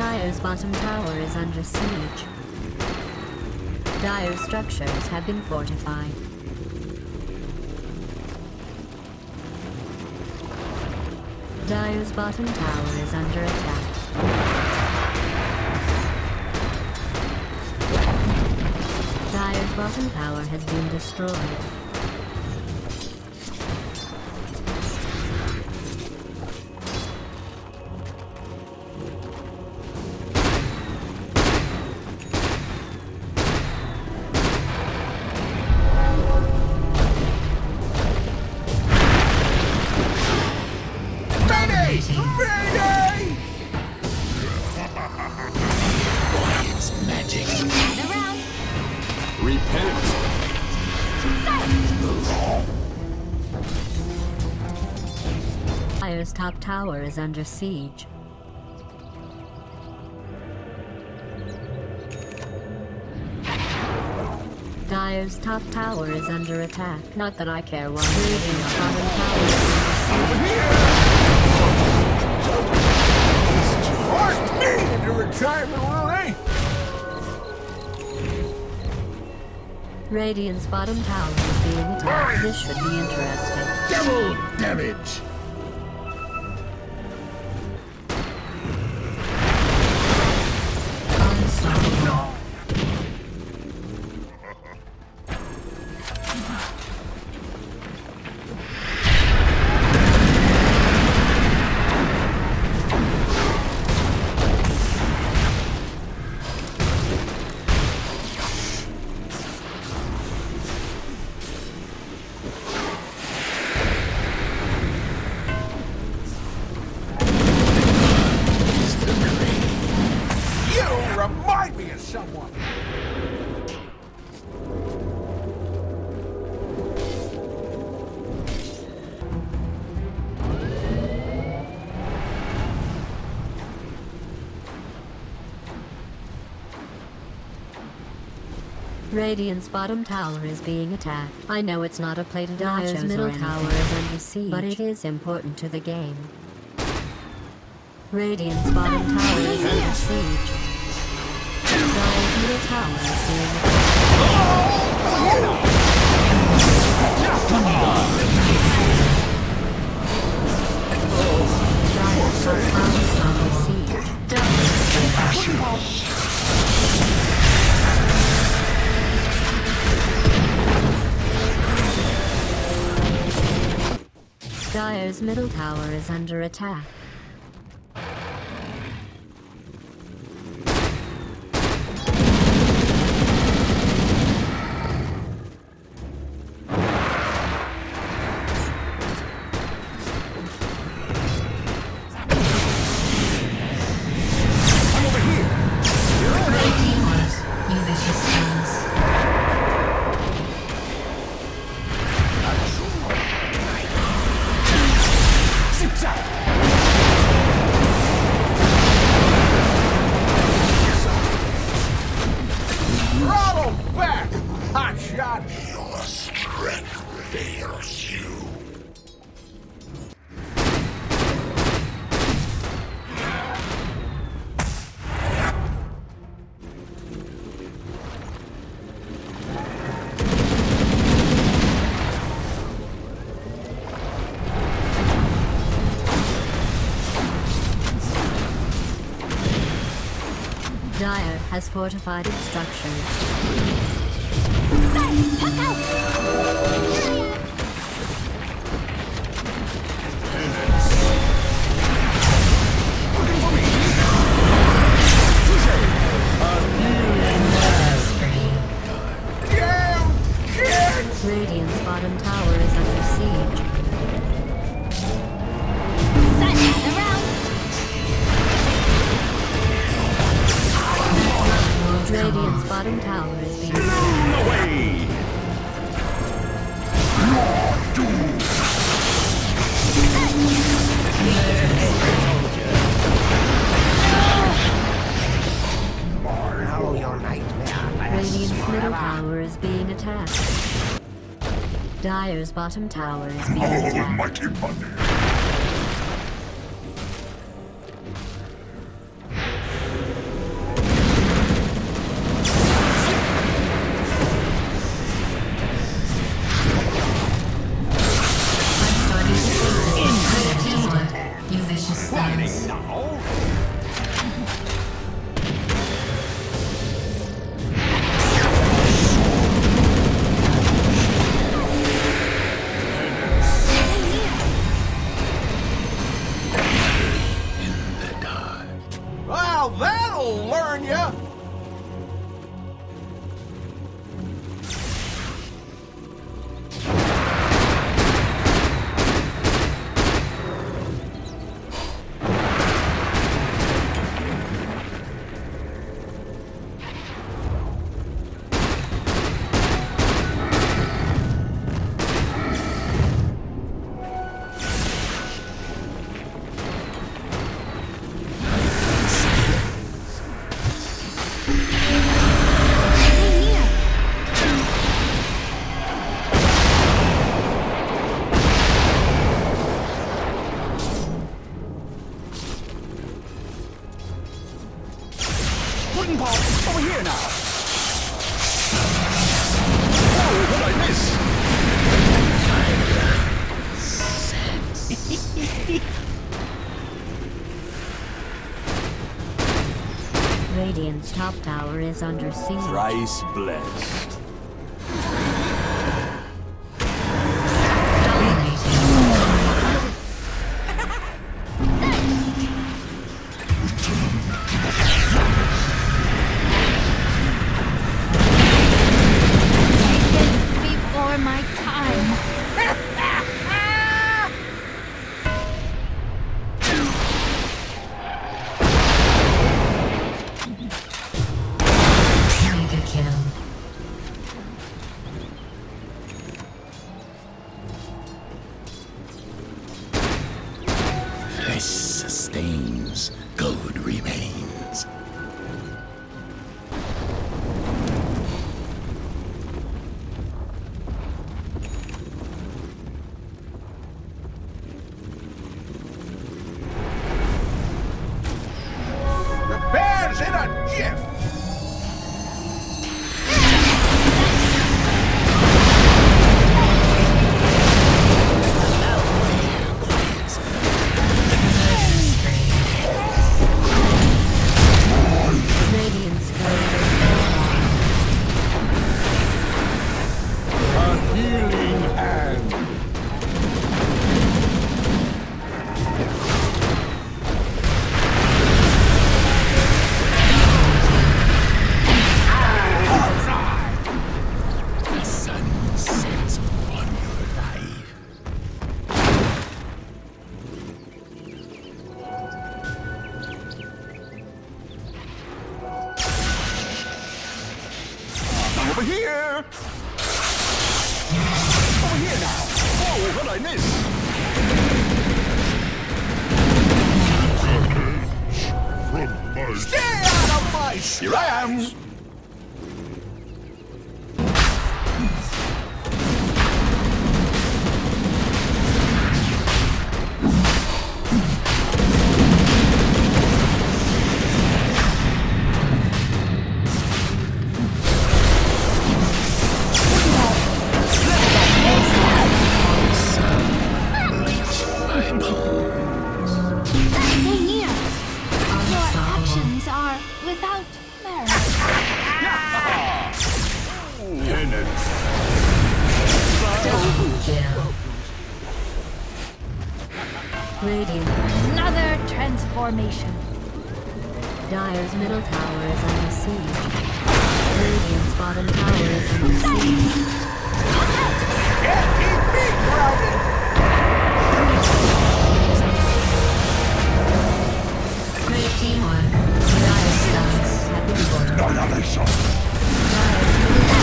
Dire's bottom tower is under siege. Dire's structures have been fortified. Dire's bottom tower is under attack. Dire's bottom tower has been destroyed. Dire's top tower is under siege. Dire's top tower is under attack. Not that I care one. Radiant's bottom tower is Forced me into retirement, will they? Radiant's bottom tower is being attacked. This should be interesting. Double damage! Unstoppable. Remind me of someone! Radiant's bottom tower is being attacked. I know it's not a plate of nachos. Dire's middle tower is under siege, but it is important to the game. Radiant's bottom tower is under siege. Dire's middle tower is being Dire's middle tower is under attack. Your strength fails you. Dire has fortified its structures. Radiant's bottom tower is under siege. Radiant's bottom tower is being away. Radiant's middle tower is being attacked. Dire's bottom tower is being attacked. Almighty money. top tower is under siege. Thrice blessed. Before my time. Mega kill. Flesh sustains, gold remains. Repairs in a jiff! Radiant's A healing hand! The sun sets upon your life. Over here! Over here now! Oh, what did I miss? Stay out of my Here I am! My bones. Near. Your actions are without merit. Penance. double kill. Radiant. Another transformation. Dire's middle tower is under siege. Radiant's bottom tower is under siege. Can't keep me grounded! Great teamwork. Dire stars have been born. Annihilation. Dire's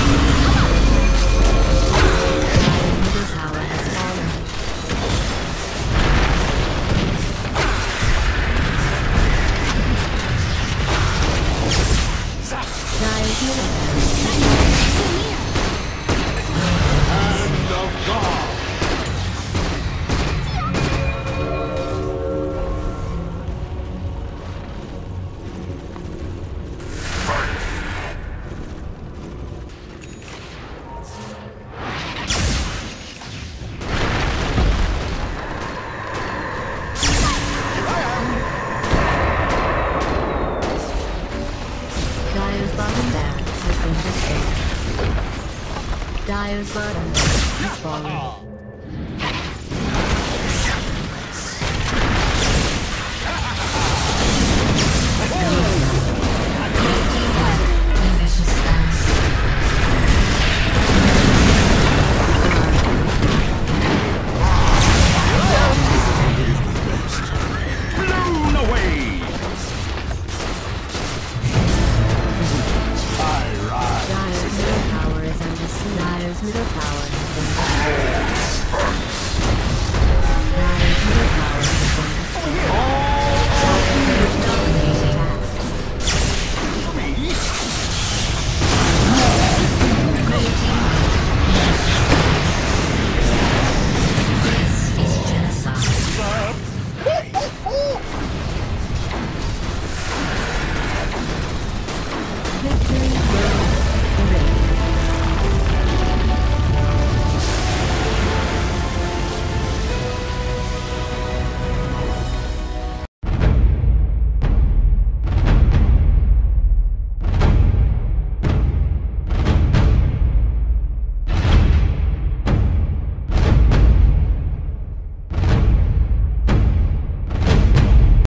middle tower has fallen. Dire's middle Hand of God! Dire's bottom barracks has been destroyed. Dire's bottom barracks has fallen. Ambitious stance. Blown away! I rise. Dire's middle tower is under siege. Dire's middle tower